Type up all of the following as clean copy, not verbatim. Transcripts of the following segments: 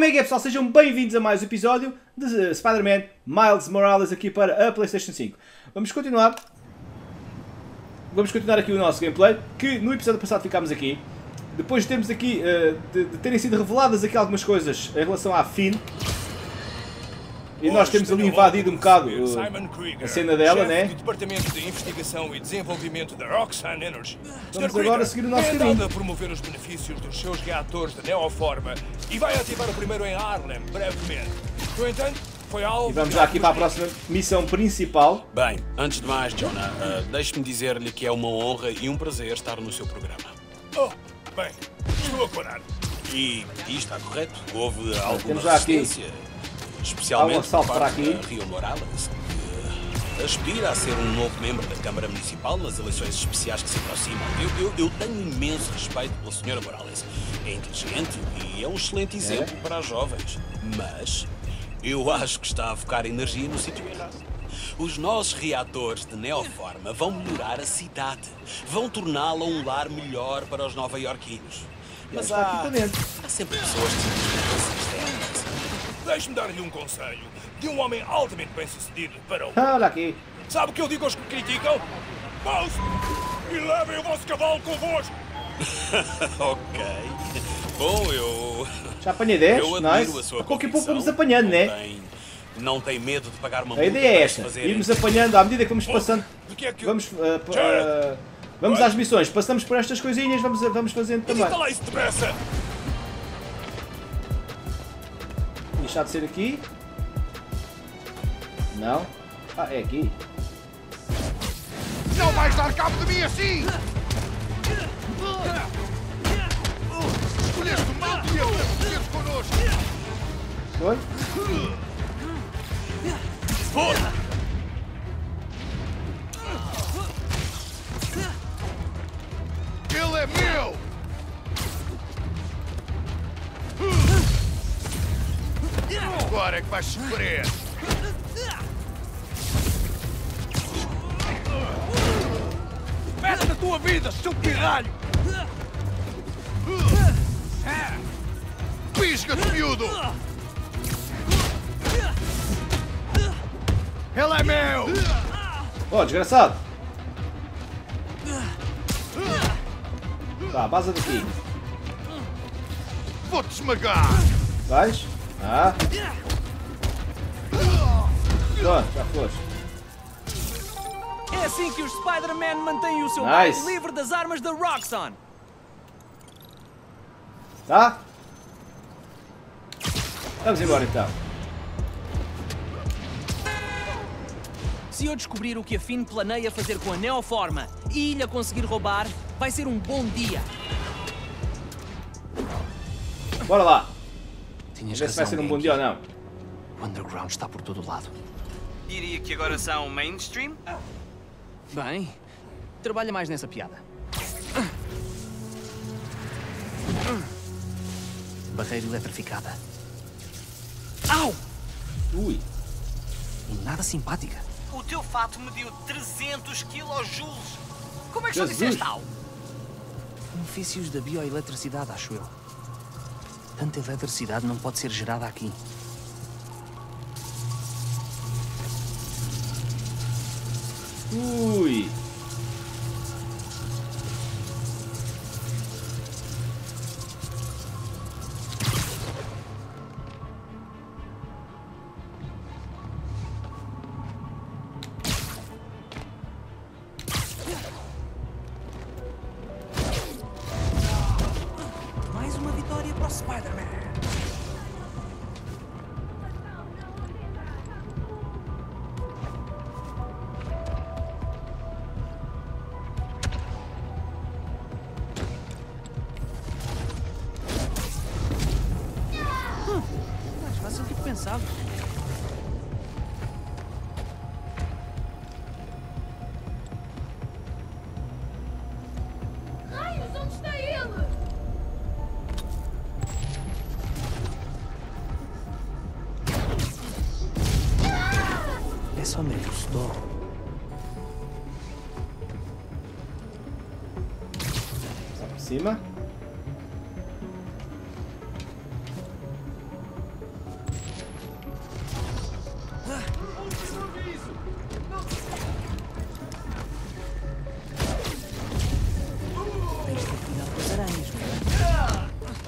como é que é, pessoal? Sejam bem-vindos a mais um episódio de Spider-Man Miles Morales aqui para a PlayStation 5. Vamos continuar aqui o nosso gameplay, que no episódio passado ficámos aqui. Depois de termos aqui, de terem sido reveladas aqui algumas coisas em relação à Finn. E nós temos ali invadido um bocado a cena dela, né? Do Departamento de Investigação e Desenvolvimento da Roxxon Energy. Vamos agora seguir o nosso tem caminho. andado a promover os benefícios dos seus reatores de Neoforma e vai ativar o primeiro em Harlem brevemente. No entanto, foi algo... E vamos já aqui para a próxima missão principal. Bem, antes de mais, Jonah, deixe-me dizer-lhe que é uma honra e um prazer estar no seu programa. Oh, bem, estou a parar. E está correto? Houve alguma temos já aqui resistência, especialmente assalto por para parte aqui. da Rio Morales, que aspira a ser um novo membro da Câmara Municipal nas eleições especiais que se aproximam. Eu tenho imenso respeito pela Sra. Morales. É inteligente e é um excelente exemplo para as jovens. Mas eu acho que está a focar energia no sítio errado. Os nossos reatores de Neoforma vão melhorar a cidade. Vão torná-la um lar melhor para os nova-iorquinos. Mas Está aqui para dentro. há sempre pessoas que se Deixe-me dar-lhe um conselho de um homem altamente bem-sucedido para o... Olha aqui. Sabe o que eu digo aos que criticam? Mouse! E levem o vosso cavalo convosco! Ok. Bom, eu... Já apanhei 10, Eu admiro a nice. sua A pouco e pouco convicção. vamos apanhando, né? Não tem medo de pagar uma A multa ideia é para esta, fazer... irmos apanhando à medida que vamos passando. Do que é que... Vamos, Jared! vamos às missões, passamos por estas coisinhas, vamos fazendo também. Diga lá isso depressa! Deixar de ser aqui. Não. Ah, é aqui. Não vais dar cabo de mim assim! Escolheste o mau dia para foder connosco! Foi? Foda! Ele é meu! Agora é que vais sofrer! Mete na tua vida, seu pirralho! Pisca-te, miúdo! Ele é meu! Oh, desgraçado! Tá, vaza daqui. Vou-te esmagar! Vais? Ah. Pronto, já foste. É assim que os Spider-Man mantêm o seu Nice. bairro livre das armas da Roxxon. Tá? Vamos embora então. Se eu descobrir o que a Finn planeia fazer com a Neoforma e lhe conseguir roubar, vai ser um bom dia. Bora lá. Tinhas Ver se vai ser um bom dia ou não. O underground está por todo lado. Diria que agora são mainstream? Bem, trabalha mais nessa piada. Barreira eletrificada. Au! Ui. E nada simpática. O teu fato mediu 300 kJ. Como é que só Jesus. disseste au? Benefícios da bioeletricidade, acho eu. Tanta eletricidade não pode ser gerada aqui. Ui. Mais uma vitória para o Spider-Man. Mais fácil do que pensava. Raios, onde está ele? Eso me gustó. Só por cima.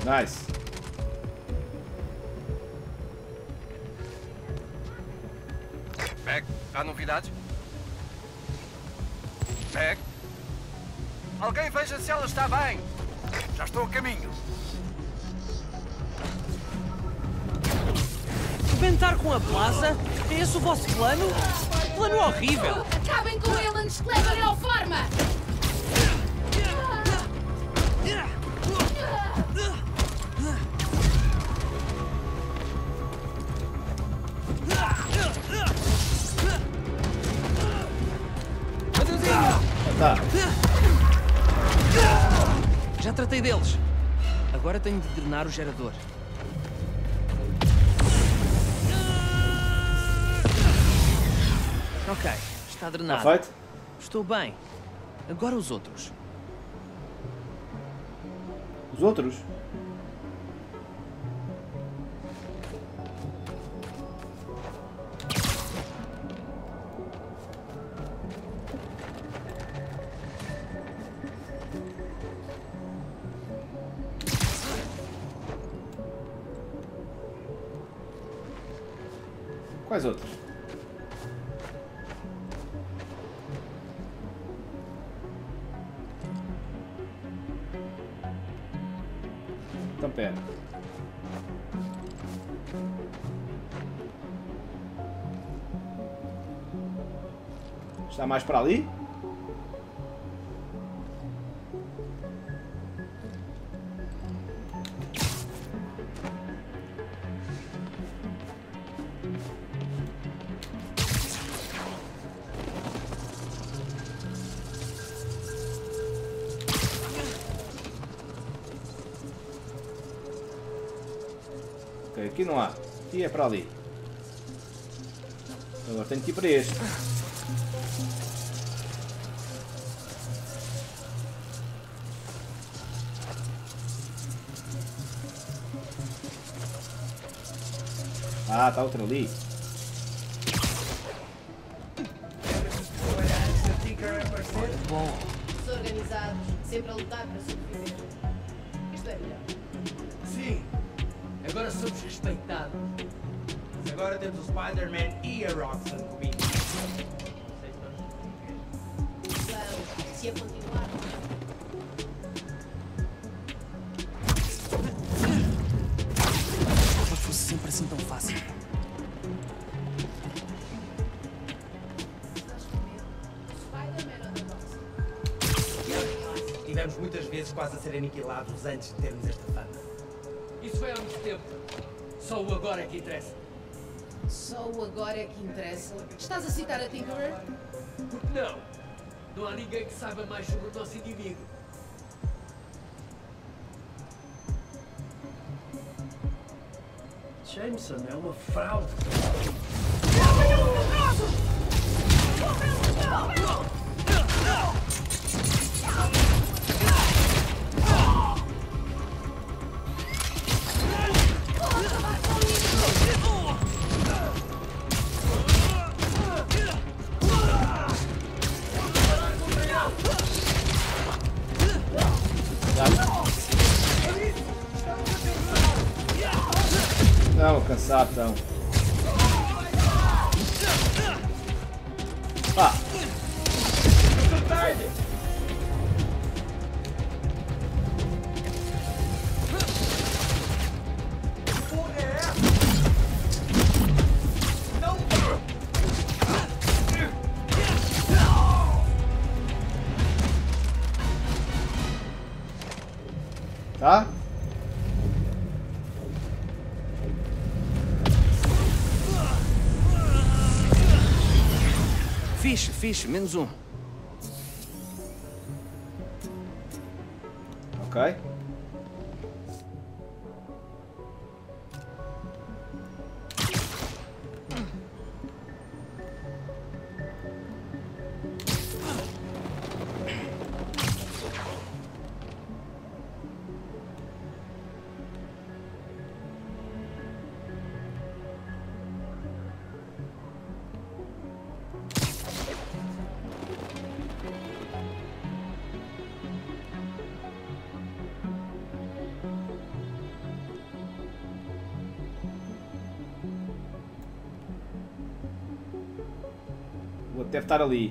Nice. Meg, há novidades? Meg? Alguém veja se ela está bem. Já estou a caminho. Rebentar com a plaza? É esse o vosso plano? Plano horrível! Acabem com ele antes que leve a neoforma! Tá. Já tratei deles. Agora tenho de drenar o gerador. Ok, está drenado. Tá feito? Estou bem. Agora os outros. Os outros? Quais outros? Então pera. Está mais para ali? Ok, aqui não há. Aqui é para ali. Agora tenho que ir para este. Ah, está outro ali. Desorganizados, sempre a lutar para sobreviver. Isto é melhor. Sim, agora somos respeitados. Mas agora temos o Spider-Man e a Roxanne comigo. Vamos, se a continuar. Não fosse sempre assim tão fácil. Estás com medo? Spider-Man ou da Roxanne? Tivemos muitas vezes quase a ser aniquilados antes de termos esta fama. Isso foi há muito tempo. Só o agora é que interessa. Só o agora é que interessa. Estás a citar a Tinkerer? Porque não? Não há ninguém que saiba mais sobre o nosso inimigo. Jameson é uma fraude. Não, cansado então. Ah! Tá? Fixe, menos um. Ok. outro deve estar ali.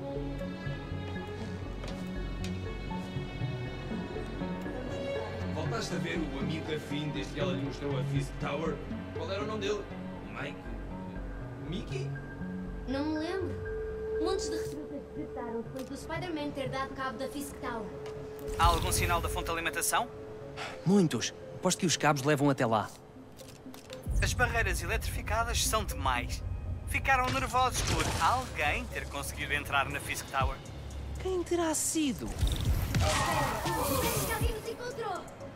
Voltaste a ver o amigo da Finn desde que ela lhe mostrou a Fisk Tower? Qual era o nome dele? Mike? Mickey? Não me lembro. Montes de recrutas desertaram depois do Spider-Man ter dado cabo da Fisk Tower. Há algum sinal da fonte de alimentação? Muitos. Aposto que os cabos levam até lá. As barreiras eletrificadas são demais. Ficaram nervosos por alguém ter conseguido entrar na Fisk Tower. Quem terá sido? Parece que alguém nos encontrou.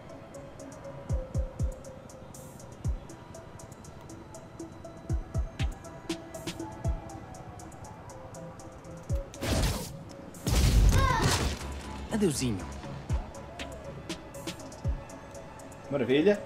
Adeusinho. Maravilha.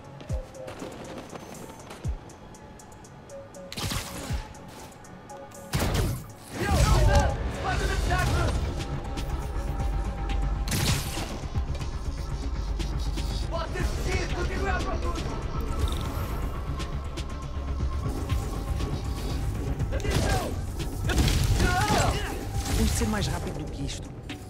Temos de ser mais rápido do que isto.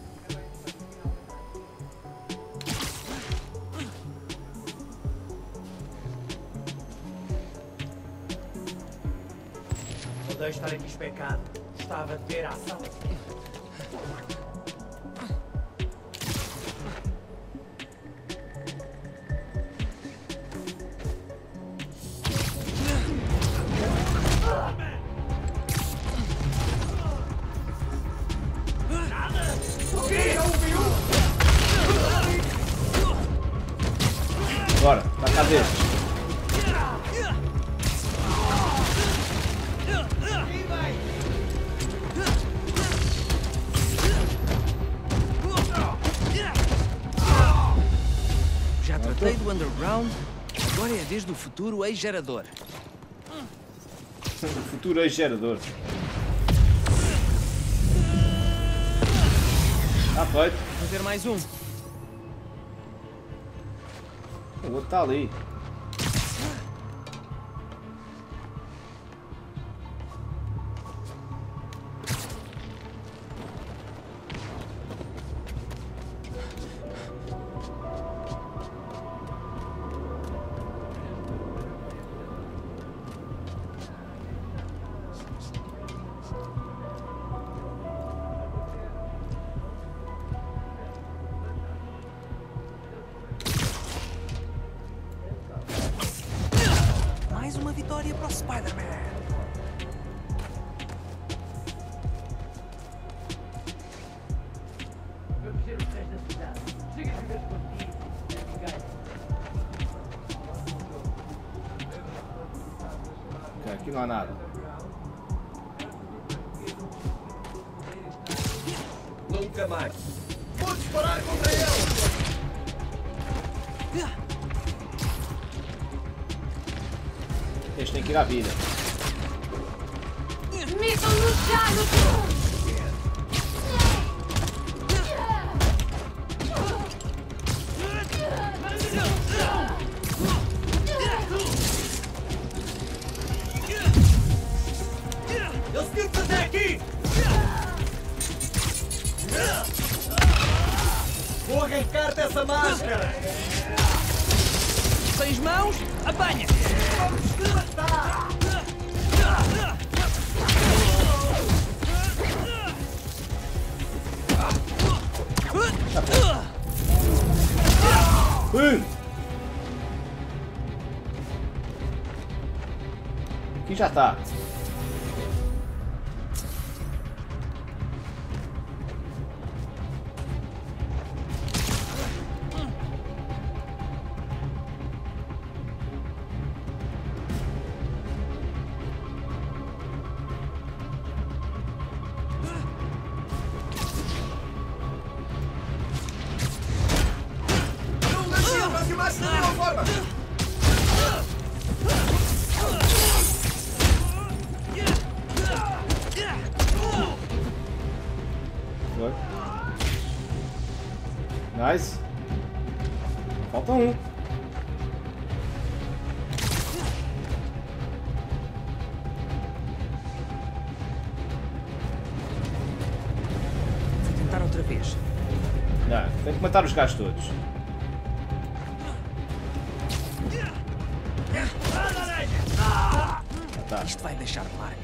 Odeio estar aqui especado. Gostava de ver a ação. Bora, tá cá dentro. Já tratei do Underground, agora é a vez do futuro ex-gerador. O futuro ex-gerador. Tá feito. Vamos ver mais um. O outro tá ali. Mais uma vitória para o Spider-Man. Vamos ver o resto da cidade. Chega a viver contigo. Ok, aqui não há nada. Nunca mais. Vou disparar contra ele! Este tem que ir à vida. Metam-nos já no cu! Eles viram-te até aqui! Vou arrancar-te essa máscara! 6 mãos, apanha! Aqui já está. Não deixe aproximar-se da mesma forma! Foi. Nice. Falta um. vez. Não, tem que matar os gajos todos. Tá. Isto vai deixar marca.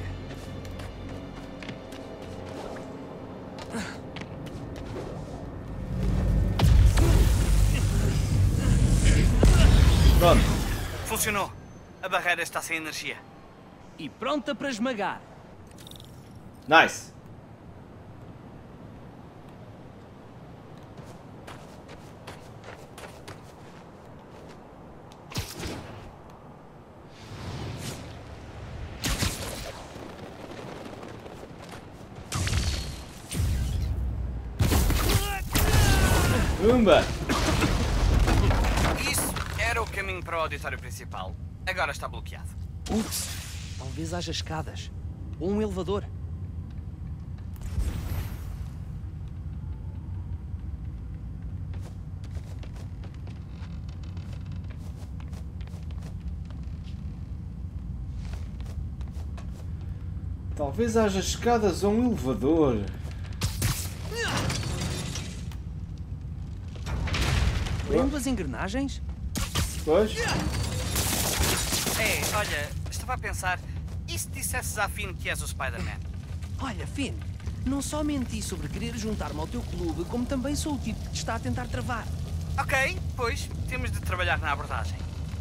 Pronto. Funcionou. A barreira está sem energia. E pronta para esmagar. Nice. Umba! Isso era o caminho para o auditório principal. Agora está bloqueado. Ups, talvez haja escadas. Ou um elevador. Talvez haja escadas ou um elevador. Lendo as engrenagens? Pois? Olha, estava a pensar... E se dissesses à Finn que és o Spider-Man? Olha, Finn, não só menti sobre querer juntar-me ao teu clube, como também sou o tipo que te está a tentar travar. Ok, pois, temos de trabalhar na abordagem.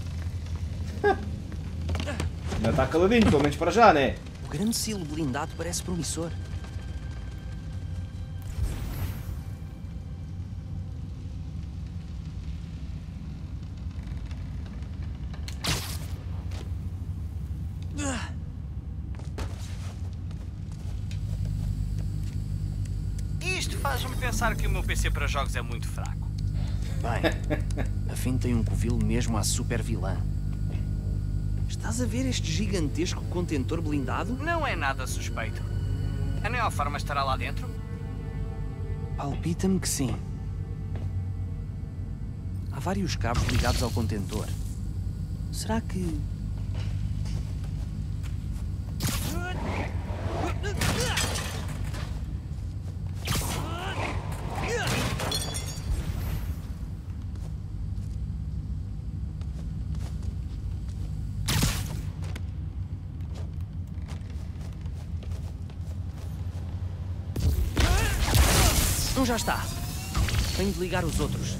Ainda está caladinho, pelo menos para já, né? O grande silo blindado parece promissor. Isto faz-me pensar que o meu PC para jogos é muito fraco. Bem, a Finn tem um covil mesmo à super vilã. Estás a ver este gigantesco contentor blindado? Não é nada suspeito. A Neoforma estará lá dentro? Palpita-me que sim. Há vários cabos ligados ao contentor. Será que... já está. Tenho de ligar os outros.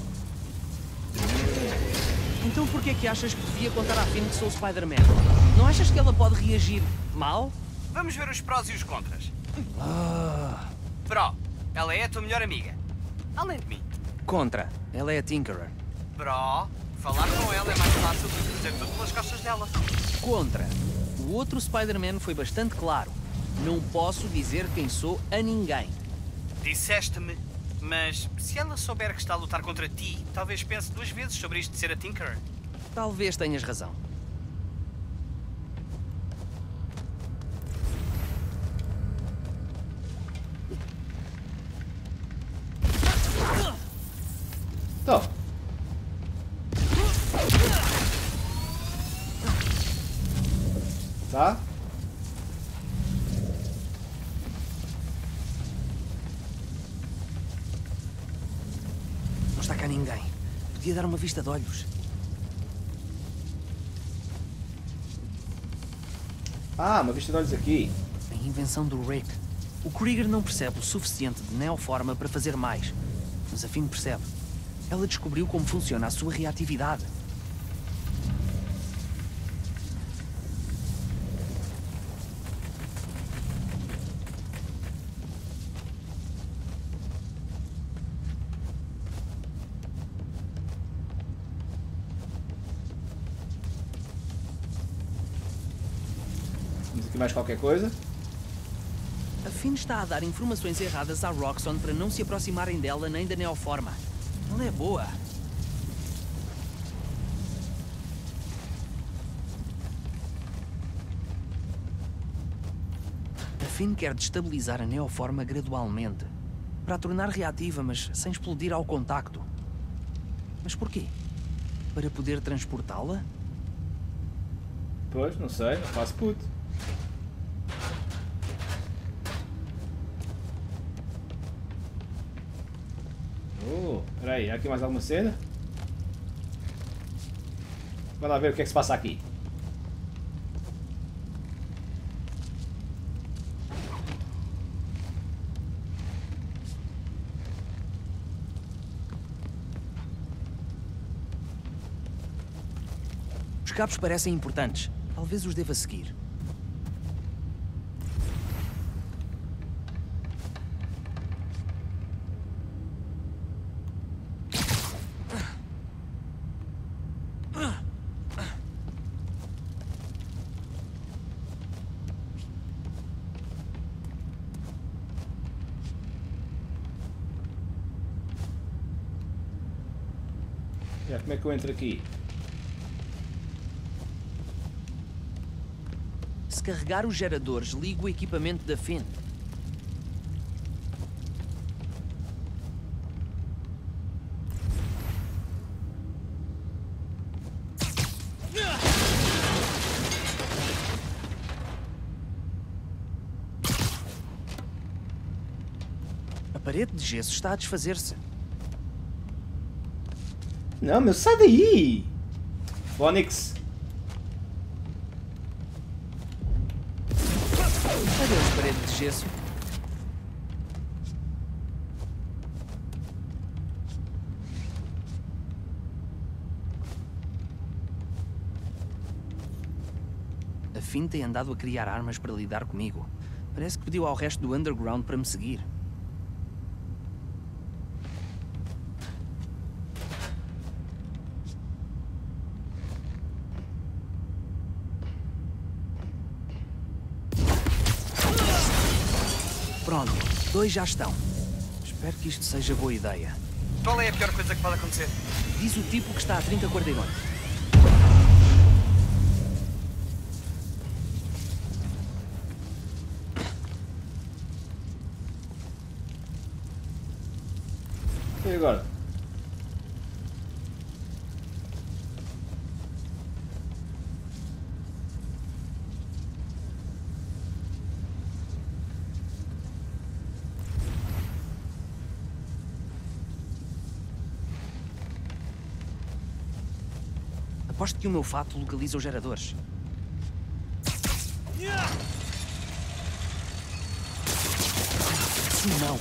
Então por que é que achas que devia contar à Finn que sou o Spider-Man? Não achas que ela pode reagir mal? Vamos ver os prós e os contras. Pró, ela é a tua melhor amiga. Além de mim. Contra, ela é a Tinkerer. Pró, falar com ela é mais fácil do que fazer tudo pelas costas dela. Contra, o outro Spider-Man foi bastante claro. Não posso dizer quem sou a ninguém. Disseste-me, mas se ela souber que está a lutar contra ti, talvez pense 2 vezes sobre isto de ser a Tinkerer. Talvez tenhas razão. Então. Tá? Não está cá ninguém. Podia dar uma vista de olhos. Ah, uma vista de olhos aqui. A invenção do Rick. O Krieger não percebe o suficiente de Neoforma para fazer mais. Mas a Finn percebe. Ela descobriu como funciona a sua reatividade. Temos aqui mais qualquer coisa. A Finn está a dar informações erradas à Roxxon para não se aproximarem dela nem da Neoforma. Ela é boa. A Finn quer destabilizar a Neoforma gradualmente, para a tornar reativa, mas sem explodir ao contacto. Mas porquê? Para poder transportá-la? Pois, não sei, não faço puto. Oh, peraí, há aqui mais alguma cena? Vamos lá ver o que é que se passa aqui. Os cabos parecem importantes. Talvez os deva seguir. Já, como é que eu entro aqui? Se carregar os geradores, ligo o equipamento da Finn. A parede de gesso está a desfazer-se. Não, meu, sai daí! Phoenix! Adeus, parede de gesso. A Finn tem andado a criar armas para lidar comigo. Parece que pediu ao resto do Underground para me seguir. Pronto, 2 já estão. Espero que isto seja boa ideia. Qual é a pior coisa que pode acontecer? Diz o tipo que está a 30 quarteirões. E agora? Aposto que o meu fato localiza os geradores. Sim, não.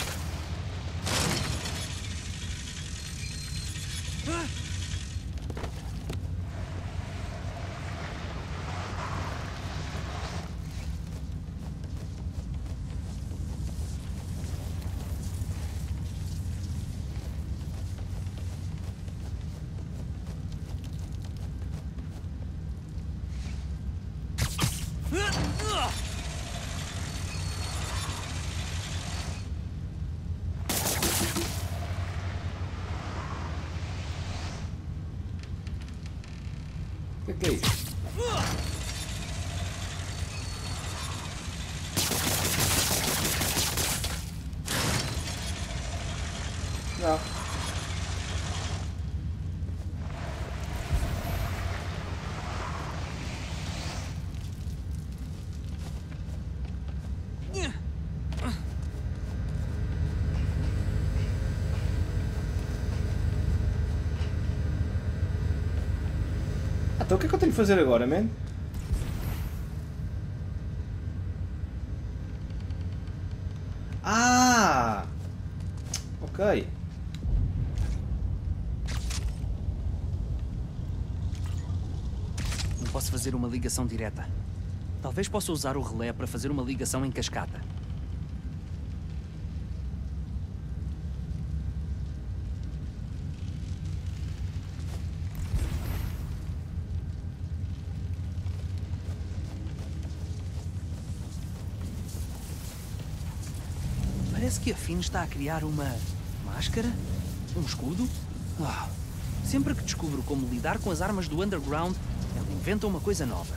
O que é isso? Não. Então o que é que eu tenho que fazer agora, man? Ah! Ok. Não posso fazer uma ligação direta. Talvez possa usar o relé para fazer uma ligação em cascata. Parece que a Finn está a criar uma máscara? Um escudo? Ah, sempre que descubro como lidar com as armas do Underground, ela inventa uma coisa nova.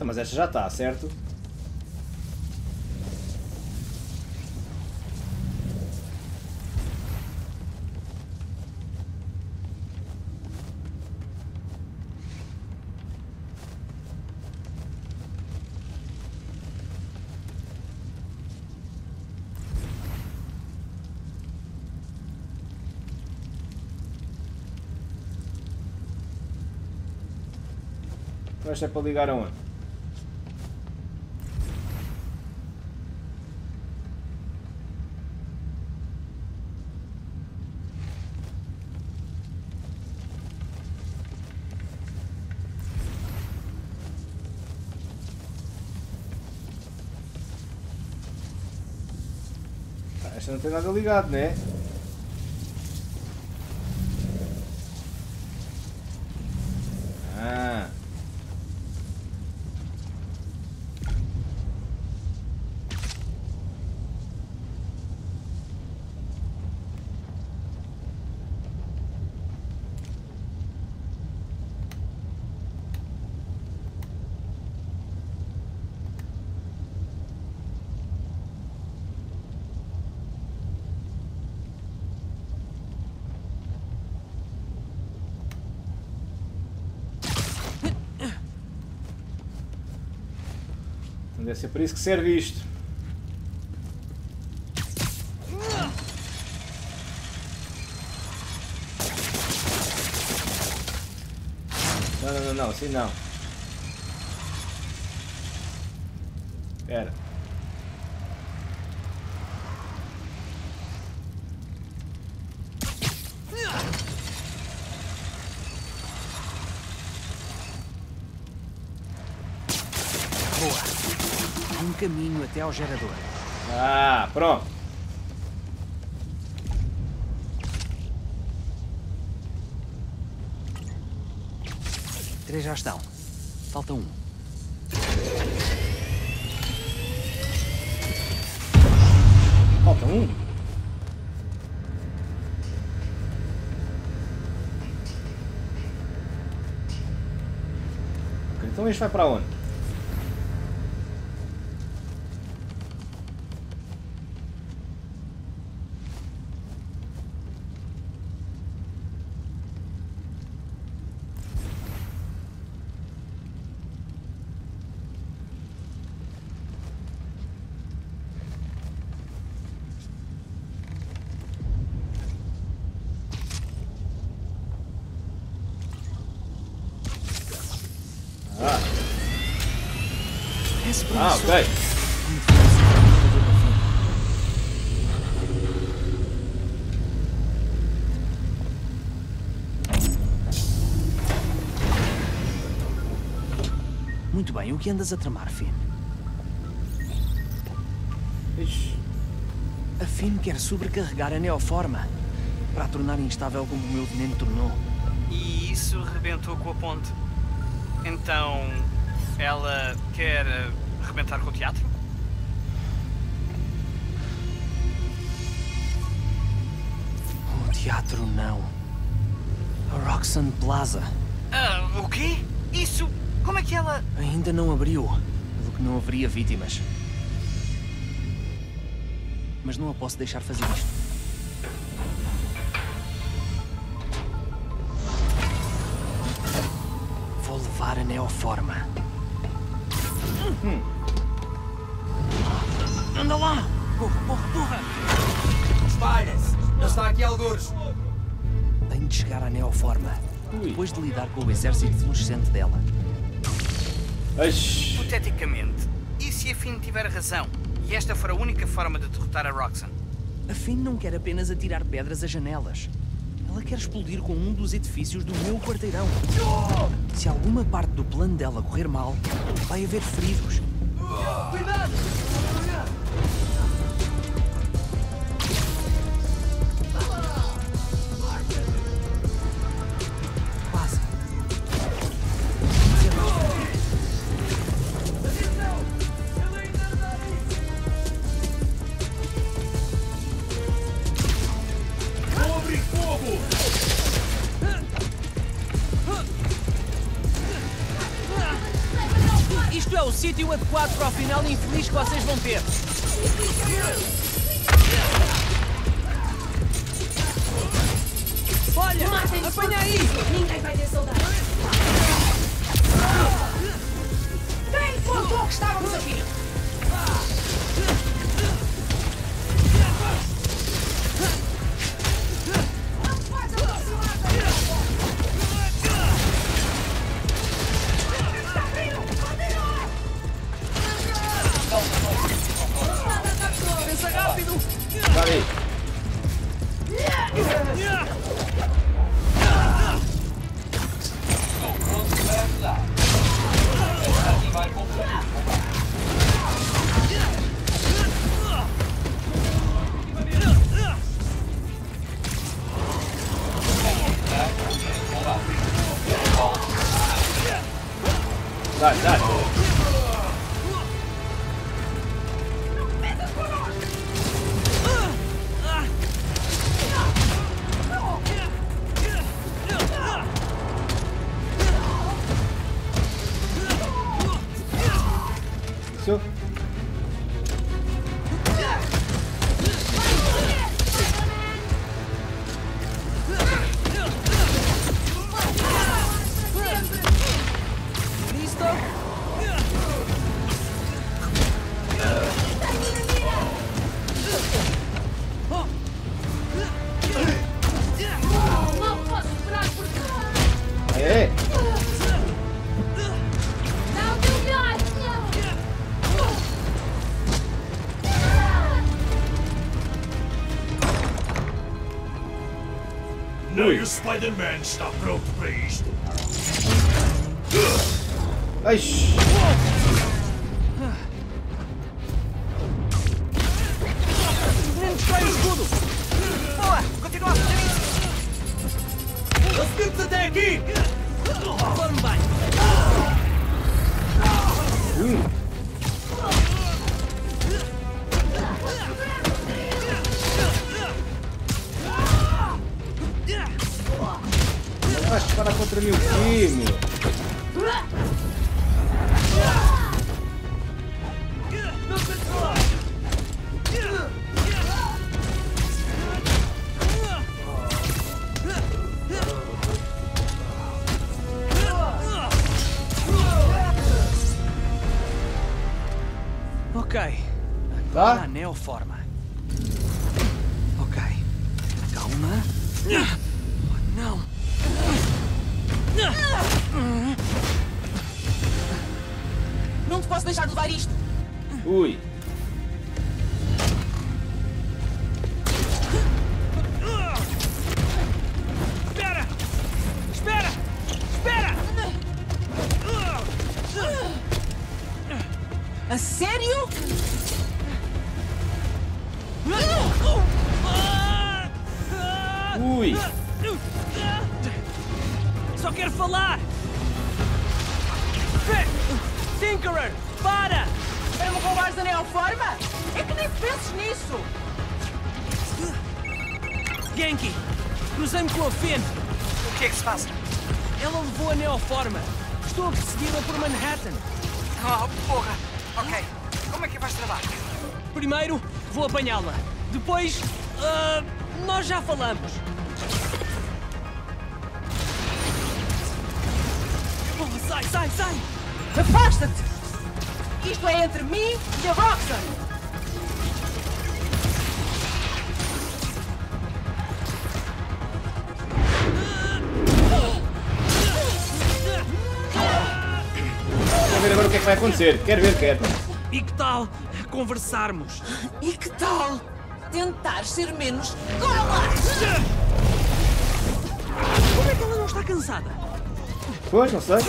Mas esta já está, certo? Esta é para ligar aonde? Esta não tem nada ligado, né? Ah. Deve ser para isso que serve isto. Não, assim não. Espera. Um caminho até ao gerador. Ah, pronto. Três já estão. Falta um. Falta um? Ok, então este vai para onde? Ah, ok. Muito bem, o que andas a tramar, Finn? Ixi. A Finn quer sobrecarregar a Neoforma para a tornar instável como o meu veneno tornou. E isso rebentou com a ponte. Então, ela quer rebentar com o teatro? O teatro não. A Roxanne Plaza. Ah, o quê? Isso? Como é que ela... Ainda não abriu, pelo que não haveria vítimas. Mas não a posso deixar fazer isto. Vou levar a Neoforma. Anda lá! Porra! Espalhem-se! Ele está aqui algures! Tenho de chegar à Neoforma, depois de lidar com o exército fluorescente dela. Ixi. Hipoteticamente, e se a Finn tiver razão? E esta for a única forma de derrotar a Roxanne? A Finn não quer apenas atirar pedras às janelas. Ela quer explodir com um dos edifícios do meu quarteirão. Se alguma parte do plano dela correr mal, vai haver feridos. Cuidado! Quase. Vou abrir fogo! Isto é sítio adequado para o final infeliz que vocês vão ter. Olha! Apanha aí! Ninguém vai ter saudade. Quem contou que estávamos aqui? Pensa rápido! Vai. Dai, dai. Isso. Listo? Não posso esperar por ti. É. Não te humilhes, Nem o Spider-Man está pronto para isto. Ai. Destrói o escudo! Boa! Continua a fazer isso! Conseguimos até aqui! Forme bem! Não vais disparar contra mim o quê, meu? Ok. Tá? Agora a neoforma. Ok. Calma. Oh, não. Não te posso deixar de levar isto. Ui. Espera! Espera! Espera! A sério? Ui. Só quero falar! Tinkerer! Para! Para me roubares a neoforma? É que nem penses nisso! Genki! Cruzei-me com a Finn! O que é que se passa? Ela levou a neoforma! Estou a persegui-la por Manhattan! Oh, porra! Ok. Como é que vais travar? Primeiro, vou apanhá-la. Depois, nós já falamos. Oh, sai, sai, sai! Afasta-te! Isto é entre mim e a Roxanne! Quero ver agora o que é que vai acontecer. Quero ver, quero. E que tal conversarmos? E que tal tentar ser menos gola? Como é que ela não está cansada? Pois, não sei.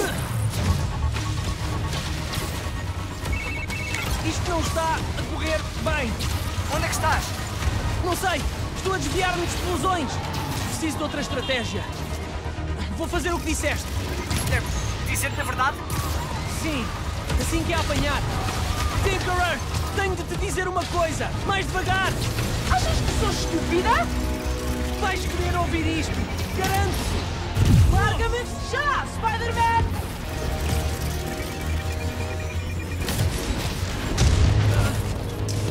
Isto não está a correr bem. Onde é que estás? Não sei. Estou a desviar-me de explosões. Preciso de outra estratégia. Vou fazer o que disseste. Dizer-te a verdade? Sim, assim que a apanhar. Tinkerer, tenho de te dizer uma coisa. Mais devagar. Achas que sou estúpida? Vais querer ouvir isto. Garanto-te. Larga-me já, Spider-Man!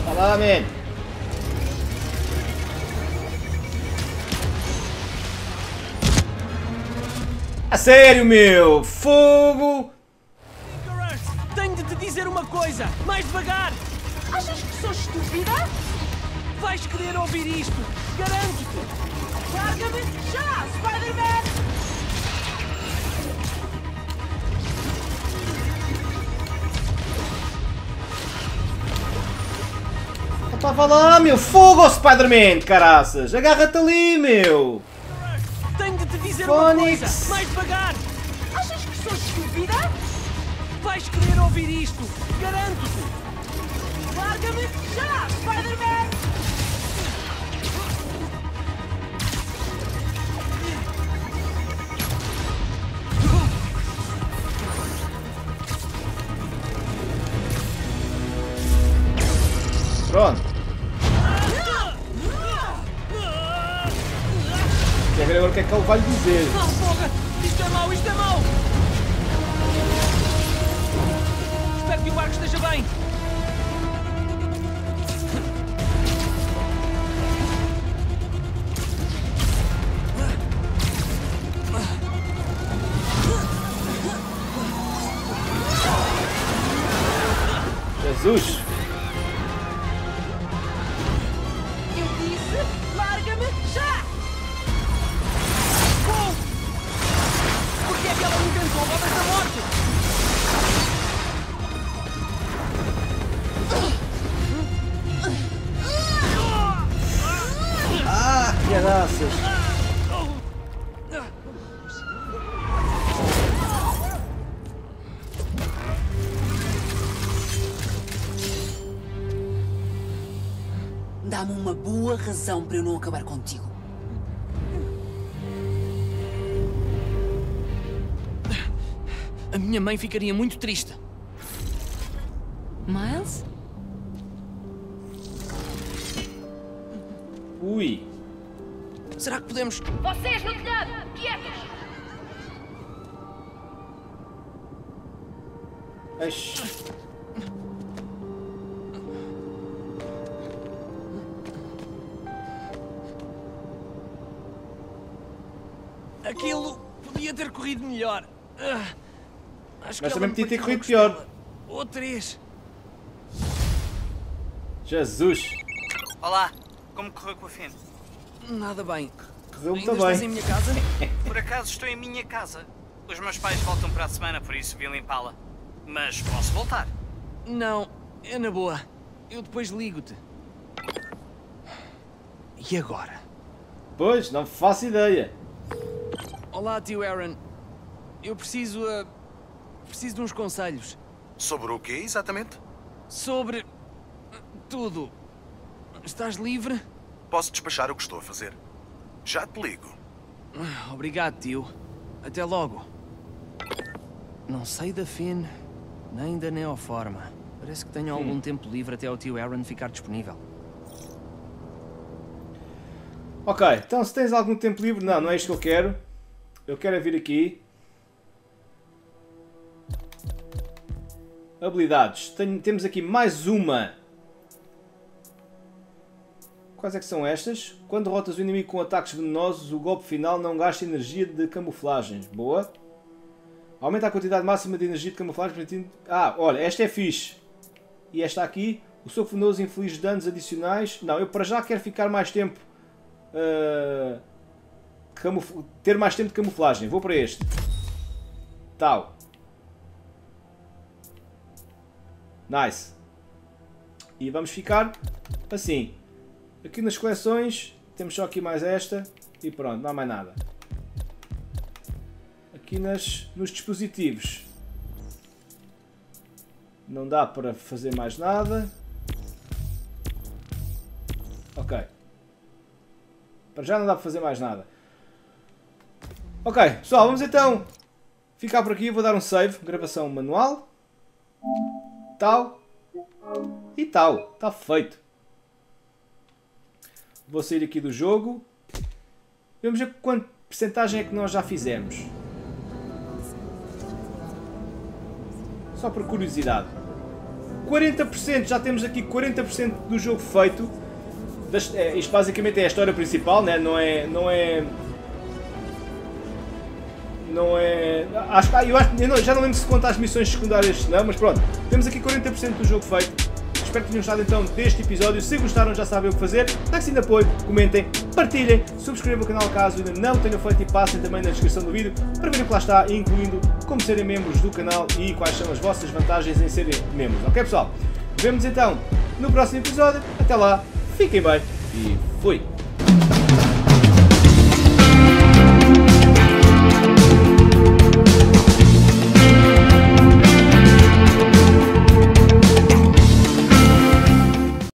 Vai lá, man. A sério, meu! Fogo! Tenho de te dizer uma coisa! Mais devagar! Achas que sou estúpida? Vais querer ouvir isto! Garanto-te! Larga-me já, Spider-Man! Estava lá, meu! Fogo, Spider-Man! Caraças! Agarra-te ali, meu! Tenho de te dizer Fónix. uma coisa! Mais devagar! Achas que sou estúpida? Vais querer ouvir isto! Garanto-te! Larga-me já, Spider-Man! Pronto! Quer ver agora o que é que ele vai lhe dizer? Não, porra! Isto é mau! Isto é mau! Espero que o barco esteja bem! Jesus! Eu disse, larga-me já! Por que é que ela me inventou rodas da morte? Ah, que graças! Dá-me uma boa razão para eu não acabar contigo. A minha mãe ficaria muito triste. Miles? Ui! Será que podemos... Vocês no telhado! Quietos! Eish. Aquilo podia ter corrido melhor. Acho que Mas ela também me podia ter partiu corrido uma pior. costela. Ou 3. Jesus! Olá, como correu com a Finn? Nada bem. Correu muito Ainda estás em bem. minha casa? Por acaso estou em minha casa. Os meus pais voltam para a semana, por isso vim limpá-la. Mas posso voltar. Não, é na boa. Eu depois ligo-te. E agora? Pois, não faço ideia. Olá, tio Aaron. Eu preciso de uns conselhos. Sobre o quê, exatamente? Sobre... tudo. Estás livre? Posso despachar o que estou a fazer. Já te ligo. Obrigado, tio. Até logo. Não sei da Finn, nem da Neoforma. Parece que tenho algum tempo livre até o tio Aaron ficar disponível. Ok, então se tens algum tempo livre... Não, não é isto que eu quero. Eu quero é vir aqui. Habilidades. Temos aqui mais uma. Quais é que são estas? Quando derrotas o inimigo com ataques venenosos, o golpe final não gasta energia de camuflagem. Boa. Aumenta a quantidade máxima de energia de camuflagem. Permitindo... Ah, olha, esta é fixe. E esta aqui, o soco venenoso inflige danos adicionais. Não, eu para já quero ficar mais tempo. Ter mais tempo de camuflagem. Vou para este. Tal. Nice. E vamos ficar assim. Aqui nas coleções temos só aqui mais esta e pronto, não há mais nada. Aqui nos dispositivos não dá para fazer mais nada. Ok. Para já não dá para fazer mais nada. Ok, pessoal, vamos então ficar por aqui. Vou dar um save, gravação manual. Tal. E tal. Está feito. Vou sair aqui do jogo. Vamos ver quanta percentagem é que nós já fizemos. Só por curiosidade. 40%, já temos aqui 40% do jogo feito. Isto basicamente é a história principal, né? Não é... Eu já não lembro se conta as missões secundárias, não, mas pronto. Temos aqui 40% do jogo feito. Espero que tenham gostado então deste episódio. Se gostaram, já sabem o que fazer. Like-se de apoio, comentem, partilhem, subscrevam o canal caso ainda não tenham feito e passem também na descrição do vídeo para verem o que lá está, incluindo como serem membros do canal e quais são as vossas vantagens em serem membros. Ok, pessoal? Vemo-nos então no próximo episódio. Até lá, fiquem bem e fui!